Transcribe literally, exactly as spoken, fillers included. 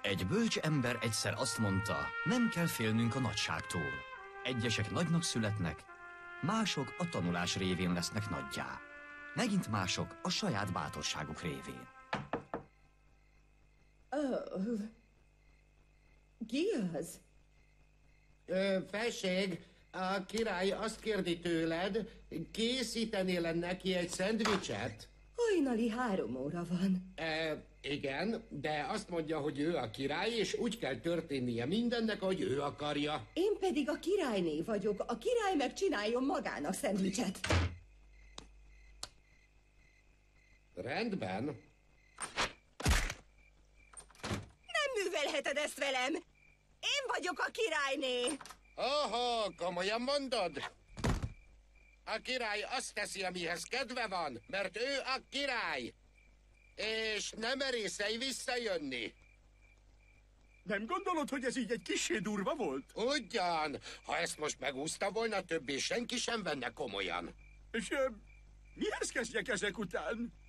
Egy bölcs ember egyszer azt mondta, nem kell félnünk a nagyságtól. Egyesek nagynak születnek, mások a tanulás révén lesznek nagyjá. Megint mások a saját bátorságuk révén. Oh. Ki az? Ö, felség, a király azt kérdi tőled, készítenél neki egy szendvicset? Hajnali három óra van. E, igen, de azt mondja, hogy ő a király, és úgy kell történnie mindennek, ahogy ő akarja. Én pedig a királyné vagyok. A király meg csináljon magának szendvicset. Rendben. Nem művelheted ezt velem! Én vagyok a királyné! Oho, komolyan mondod? A király azt teszi, amihez kedve van, mert ő a király. És nem merészelj visszajönni. Nem gondolod, hogy ez így egy kissé durva volt? Ugyan, ha ezt most megúszta volna, többé senki sem venne komolyan. És uh, mihez kezdjek ezek után?